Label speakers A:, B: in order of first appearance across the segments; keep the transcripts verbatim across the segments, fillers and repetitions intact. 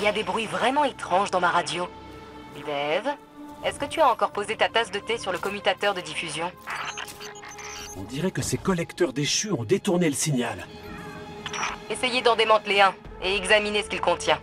A: Il y a des bruits vraiment étranges dans ma radio. Dave, est-ce que tu as encore posé ta tasse de thé sur le commutateur de diffusion?
B: On dirait que ces collecteurs déchus ont détourné le signal.
A: Essayez d'en démanteler un et examinez ce qu'il contient.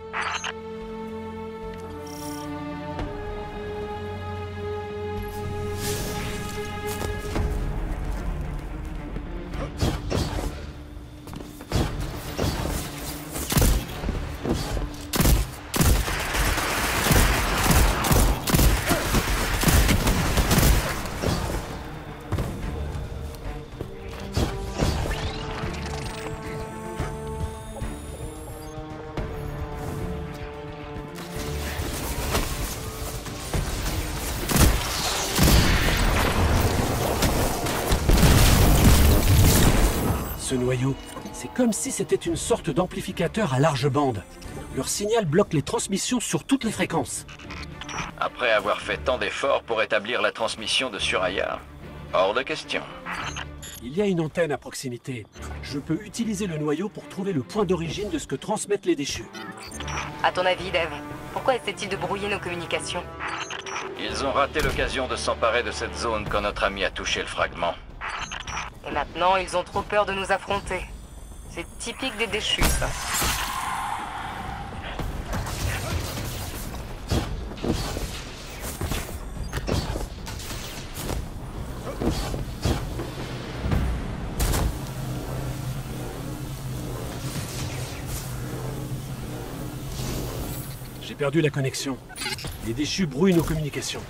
B: Ce noyau, c'est comme si c'était une sorte d'amplificateur à large bande. Leur signal bloque les transmissions sur toutes les fréquences.
C: Après avoir fait tant d'efforts pour établir la transmission de Suraya, hors de question.
B: Il y a une antenne à proximité. Je peux utiliser le noyau pour trouver le point d'origine de ce que transmettent les déchus.
A: À ton avis, Dave, pourquoi essaient-ils de brouiller nos communications?
C: Ils ont raté l'occasion de s'emparer de cette zone quand notre ami a touché le fragment.
A: Et maintenant, ils ont trop peur de nous affronter. C'est typique des déchus, ça.
B: J'ai perdu la connexion. Les déchus brouillent nos communications.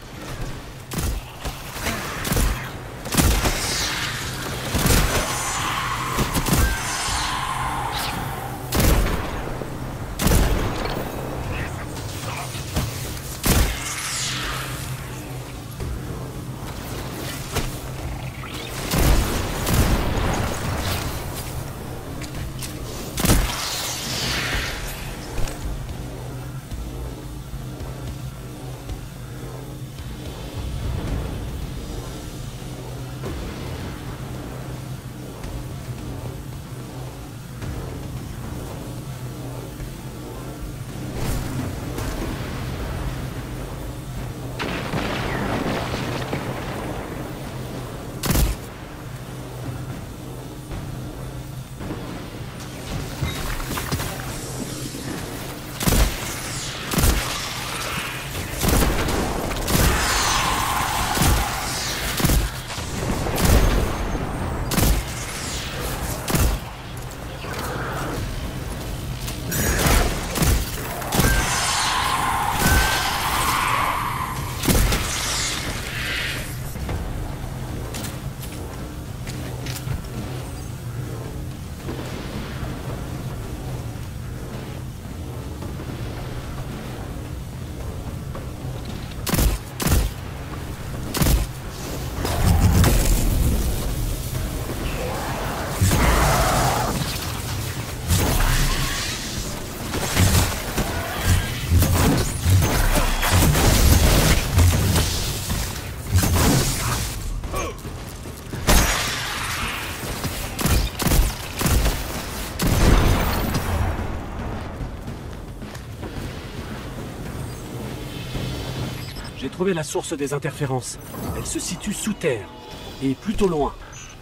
B: J'ai trouvé la source des interférences. Elle se situe sous terre, et plutôt loin.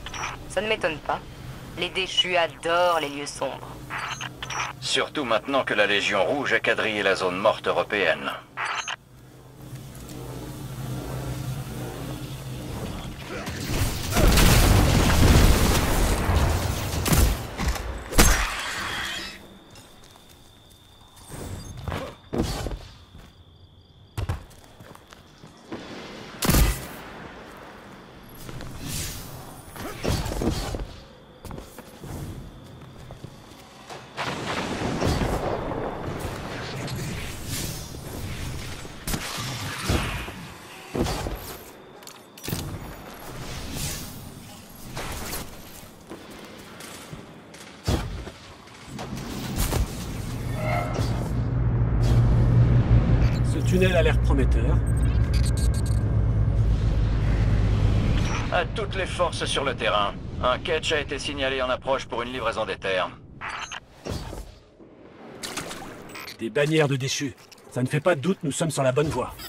A: Ça ne m'étonne pas. Les déchus adorent les lieux sombres.
C: Surtout maintenant que la Légion Rouge a quadrillé la zone morte européenne.
B: Le tunnel a l'air prometteur.
C: À toutes les forces sur le terrain. Un catch a été signalé en approche pour une livraison d'éther.
B: Des bannières de déchus. Ça ne fait pas de doute, nous sommes sur la bonne voie.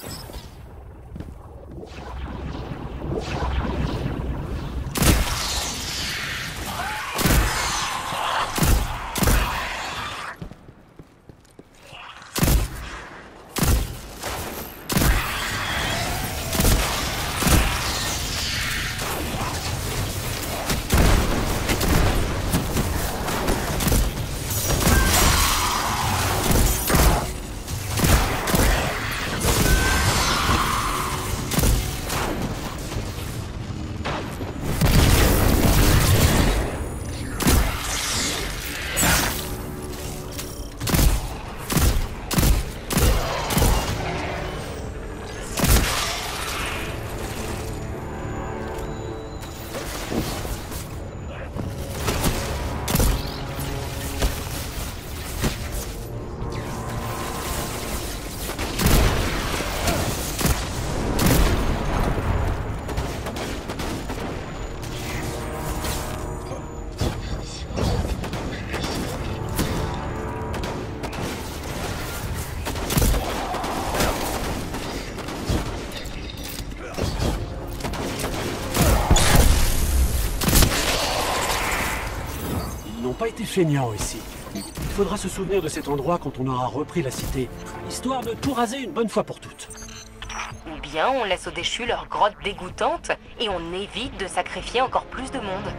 B: Pas été feignants ici. Il faudra se souvenir de cet endroit quand on aura repris la cité, histoire de tout raser une bonne fois pour toutes.
A: Ou bien on laisse aux déchus leur grotte dégoûtante et on évite de sacrifier encore plus de monde.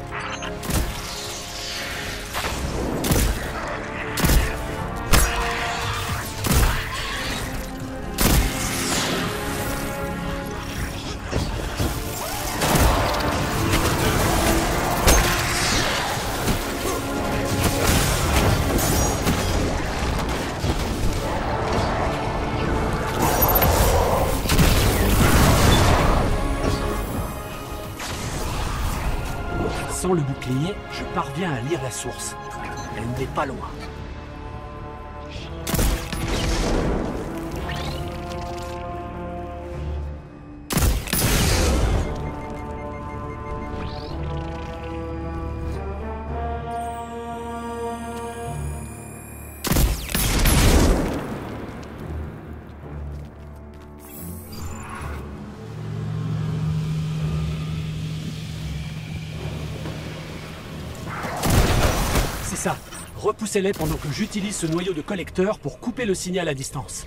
B: Sans le bouclier, je parviens à lire la source. Elle n'est pas loin. Ça, repoussez-les pendant que j'utilise ce noyau de collecteur pour couper le signal à distance.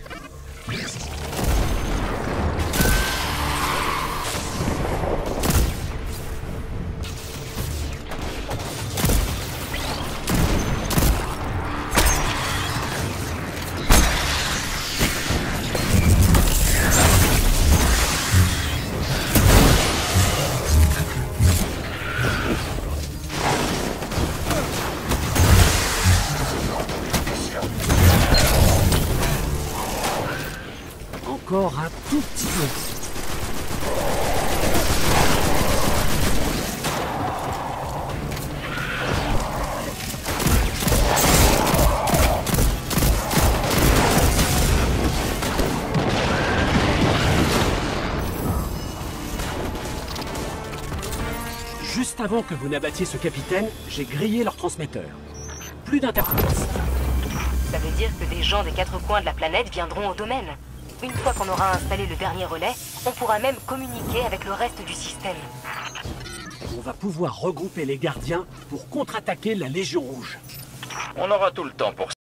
B: Encore un tout petit peu. Juste avant que vous n'abattiez ce capitaine, j'ai grillé leur transmetteur. Plus d'interférences.
A: Ça veut dire que des gens des quatre coins de la planète viendront au domaine. Une fois qu'on aura installé le dernier relais, on pourra même communiquer avec le reste du système.
B: On va pouvoir regrouper les gardiens pour contre-attaquer la Légion Rouge.
C: On aura tout le temps pour ça.